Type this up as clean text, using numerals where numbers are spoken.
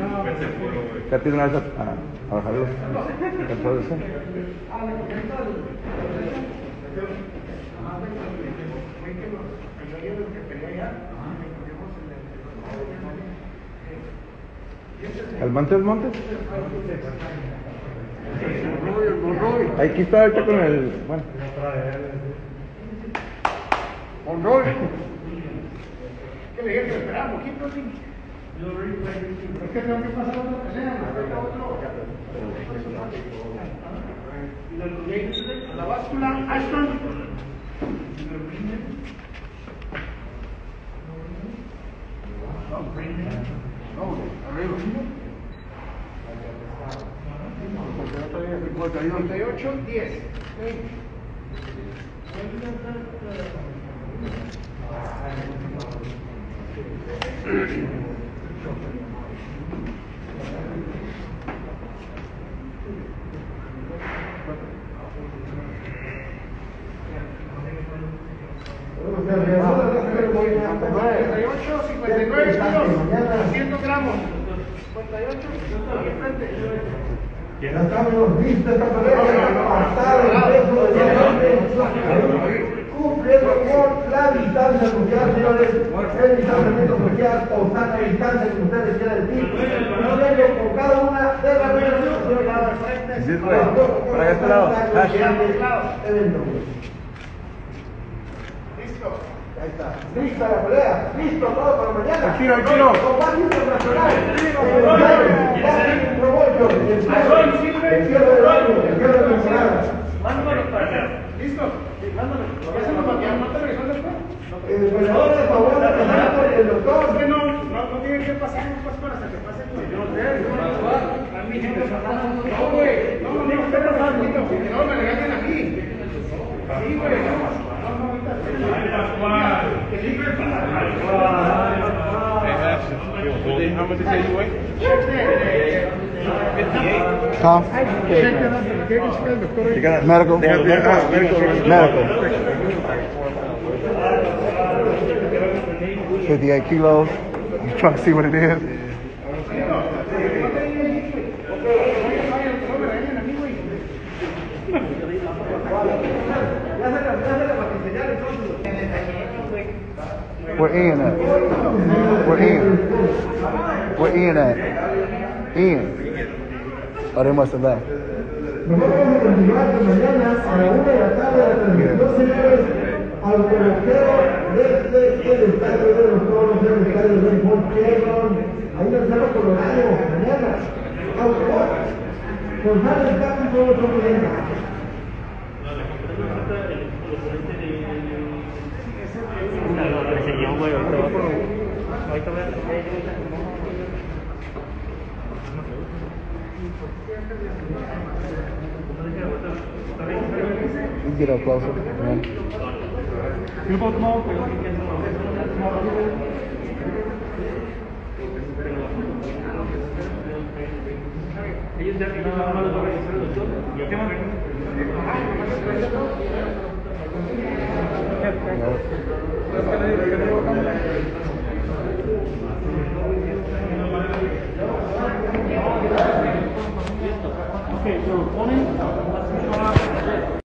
¿Qué tiene una vez a bajarlo? ¿El Montes? Aquí está ahorita con el... Bueno. Monroy. ¿Qué le dije que esperaba un poquito? Sí. Es que tengo que pasar otra pelea, la báscula, Ashton. No, arriba. 58-10. Ya estamos listos esta pelea pasar el peso de diamante, cumpliendo con la distancia social, señores, el distanciamiento social o sana distancia que ustedes quieran decir, cumpliendo con cada una de las reglas para este lado. Evento. Listo. Ahí está. Lista la pelea. Listo todo para mañana. El tiro. Combate internacional. El cierre del año, el cierre de la temporada. Mándalo para allá. ¿Listo? Mándalo. Ya se lo mandé. ¿No te revisó después? El peleador de favor de Fernando, el doctor. Es que no tiene que pasar después para hasta que pase el tiempo. Yo sé, a mí gente pasando. No, güey. No, usted pasa el tiempo. Que no me regañen aquí. Sí, güey. How much did you say you weigh? Tom. Medical. Medical. 58 kilos. I'm trying to see what it is. Where Ian at? Where Ian at? Ian. Oh, they must have left. Nosotros vamos a continuar mañana a la 1 de la tarde a la transmisión, señores, al pelotero desde el estadio de los Toros, del estadio de béisbol Chevron. Ahí nos vemos con horario mañana. Autor. Gonzalo está con todo su cliente. You get up closer, man. You both know.